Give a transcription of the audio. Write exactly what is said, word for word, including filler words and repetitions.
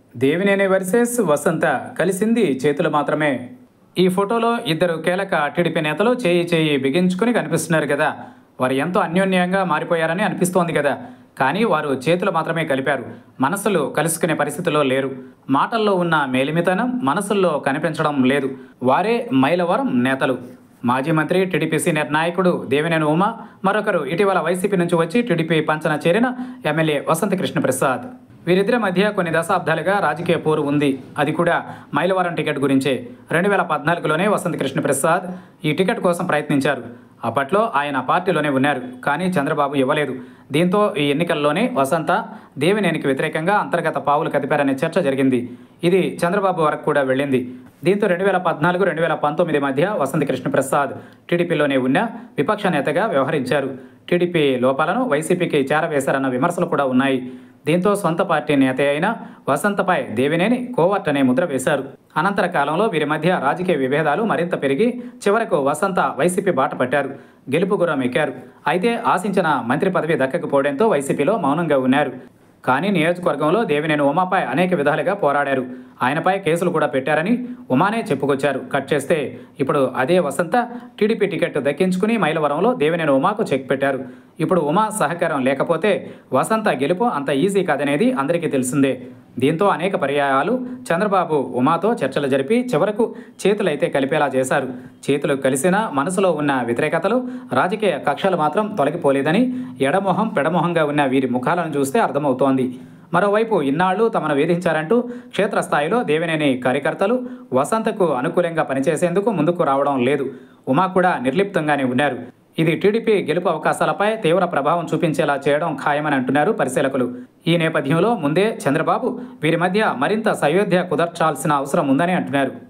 Devineni versus వసంత కలిసింది చేతులు మాత్రమే. ఈ ఫోటోలో ఇద్దరు కీలక టీడీపీ నేతలు చేయి చేయి బిగించుకుని కనిపిస్తున్నారు కదా. వారు ఎంతో అన్యోన్యంగా మారిపోయారని అనిపిస్తోంది కదా. కానీ వారు చేతులు మాత్రమే కలిపారు, మనసులు కలుసుకునే పరిస్థితిలో లేరు. మాటల్లో ఉన్న మేలిమితనం మనసుల్లో కనిపించడం లేదు. వారే మైలవరం నేతలు. మాజీ మంత్రి, టీడీపీ సీనియర్ నాయకుడు దేవినేని ఉమా, మరొకరు ఇటీవల వైసీపీ నుంచి వచ్చి టీడీపీ పంచన చేరిన ఎమ్మెల్యే వసంత కృష్ణప్రసాద్. వీరిద్దరి మధ్య కొన్ని దశాబ్దాలుగా రాజకీయ పోరు ఉంది. అది కూడా మైలవరం టికెట్ గురించే. రెండు వేల పద్నాలుగులోనే వసంత కృష్ణప్రసాద్ ఈ టికెట్ కోసం ప్రయత్నించారు. అప్పట్లో ఆయన పార్టీలోనే ఉన్నారు, కానీ చంద్రబాబు ఇవ్వలేదు. దీంతో ఈ ఎన్నికల్లోనే వసంత దేవినేనికి వ్యతిరేకంగా అంతర్గత పావులు కదిపారనే చర్చ జరిగింది. ఇది చంద్రబాబు వరకు కూడా వెళ్ళింది. దీంతో రెండు వేల పద్నాలుగు రెండు వేల పంతొమ్మిది మధ్య వసంత కృష్ణప్రసాద్ టీడీపీలోనే ఉన్న విపక్ష నేతగా వ్యవహరించారు. టీడీపీ లోపాలను వైసీపీకి చేరవేశారన్న విమర్శలు కూడా ఉన్నాయి. దీంతో సొంత పార్టీ నేత అయిన వసంతపై దేవినేని కోవర్ట్ అనే ముద్ర వేశారు. అనంతర కాలంలో వీరి మధ్య రాజకీయ విభేదాలు మరింత పెరిగి చివరకు వసంత వైసీపీ బాట పట్టారు, గెలుపు గుర్రం ఎక్కారు. అయితే ఆశించిన మంత్రి పదవి దక్కకపోవడంతో వైసీపీలో మౌనంగా ఉన్నారు. కానీ నియోజకవర్గంలో దేవినేని ఉమాపై అనేక విధాలుగా పోరాడారు. ఆయనపై కేసులు కూడా పెట్టారని ఉమానే చెప్పుకొచ్చారు. కట్ చేస్తే ఇప్పుడు అదే వసంత టీడీపీ టికెట్ దక్కించుకుని మైలవరంలో దేవినేని ఉమాకు చెక్ పెట్టారు. ఇప్పుడు ఉమా సహకారం లేకపోతే వసంత గెలుపు అంత ఈజీ కాదనేది అందరికీ తెలిసిందే. దీంతో అనేక పర్యాయాలు చంద్రబాబు ఉమాతో చర్చలు జరిపి చివరకు చేతులైతే కలిపేలా చేశారు. చేతులు కలిసినా మనసులో ఉన్న వ్యతిరేకతలు, రాజకీయ కక్షలు మాత్రం తొలగిపోలేదని ఎడమొహం పెడమొహంగా ఉన్న వీరి ముఖాలను చూస్తే అర్థమవుతోంది. మరోవైపు ఇన్నాళ్లు తమను వేధించారంటూ క్షేత్రస్థాయిలో దేవినేని కార్యకర్తలు వసంతకు అనుకూలంగా పనిచేసేందుకు ముందుకు రావడం లేదు. ఉమా కూడా నిర్లిప్తంగానే ఉన్నారు. ఇది టీడీపీ గెలుపు అవకాశాలపై తీవ్ర ప్రభావం చూపించేలా చేయడం ఖాయమని అంటున్నారు పరిశీలకులు. ఈ నేపథ్యంలో ముందే చంద్రబాబు వీరి మధ్య మరింత సయోధ్య కుదర్చాల్సిన అవసరం ఉందని అంటున్నారు.